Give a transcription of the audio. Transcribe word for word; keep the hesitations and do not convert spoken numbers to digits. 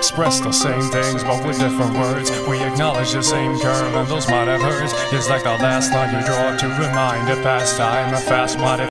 express the same things, but with different words. We acknowledge the same curve, and those might have hurt. It's like the last line you draw to remind a past time, a fast might have